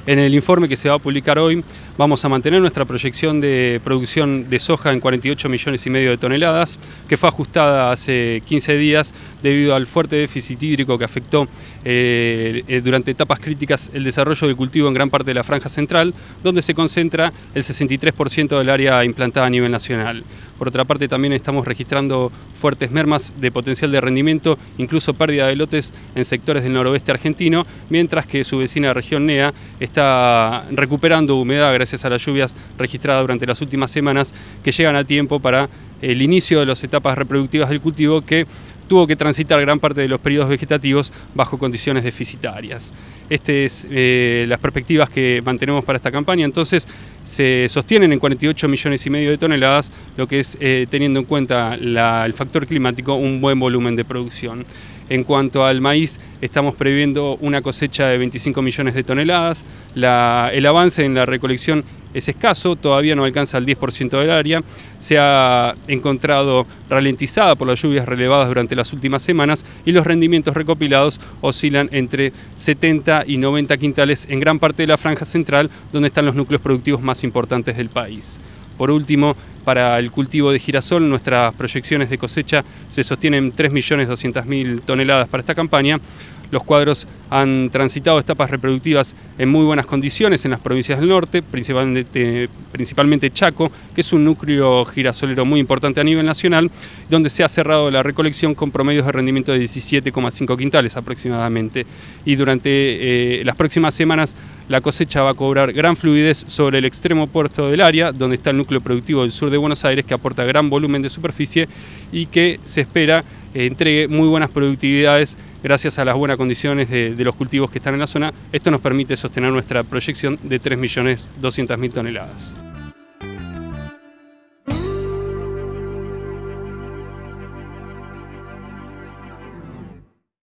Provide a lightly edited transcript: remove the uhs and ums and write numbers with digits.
En el informe que se va a publicar hoy vamos a mantener nuestra proyección de producción de soja en 48,5 millones de toneladas, que fue ajustada hace 15 días debido al fuerte déficit hídrico que afectó durante etapas críticas el desarrollo del cultivo en gran parte de la franja central, donde se concentra el 63% del área implantada a nivel nacional. Por otra parte, también estamos registrando fuertes mermas de potencial de rendimiento, incluso pérdida de lotes en sectores del noroeste argentino, mientras que su vecina región NEA está recuperando humedad gracias a las lluvias registradas durante las últimas semanas, que llegan a tiempo para el inicio de las etapas reproductivas del cultivo, que tuvo que transitar gran parte de los periodos vegetativos bajo condiciones deficitarias. Estas es las perspectivas que mantenemos para esta campaña. Entonces se sostienen en 48,5 millones de toneladas, lo que es, teniendo en cuenta el factor climático, un buen volumen de producción. En cuanto al maíz, estamos previendo una cosecha de 25 millones de toneladas. El avance en la recolección es escaso, todavía no alcanza el 10% del área. Se ha encontrado ralentizada por las lluvias relevadas durante las últimas semanas y los rendimientos recopilados oscilan entre 70 y 90 quintales en gran parte de la franja central, donde están los núcleos productivos más importantes del país. Por último, para el cultivo de girasol, nuestras proyecciones de cosecha se sostienen en 3.200.000 toneladas para esta campaña. Los cuadros han transitado etapas reproductivas en muy buenas condiciones en las provincias del norte, principalmente Chaco, que es un núcleo girasolero muy importante a nivel nacional, donde se ha cerrado la recolección con promedios de rendimiento de 17,5 quintales aproximadamente. Y durante las próximas semanas la cosecha va a cobrar gran fluidez sobre el extremo puerto del área, donde está el núcleo productivo del sur de Buenos Aires, que aporta gran volumen de superficie y que se espera entregue muy buenas productividades gracias a las buenas condiciones de los cultivos que están en la zona. Esto nos permite sostener nuestra proyección de 3.200.000 toneladas.